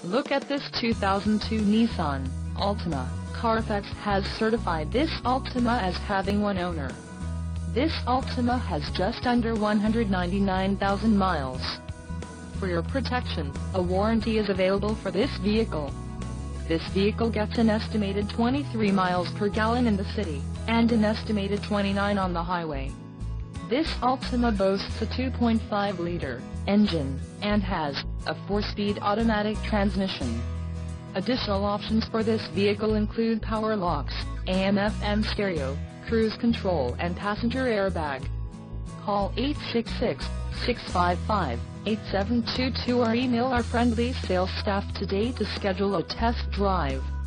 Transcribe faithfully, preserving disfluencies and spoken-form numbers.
Look at this two thousand two Nissan Altima. Carfax has certified this Altima as having one owner. This Altima has just under one hundred ninety-nine thousand miles. For your protection, a warranty is available for this vehicle. This vehicle gets an estimated twenty-three miles per gallon in the city, and an estimated twenty-nine on the highway. This Altima boasts a two point five liter engine, and has a four-speed automatic transmission. Additional options for this vehicle include power locks, A M F M stereo, cruise control and passenger airbag. Call eight six six, six five five, eight seven two two or email our friendly sales staff today to schedule a test drive.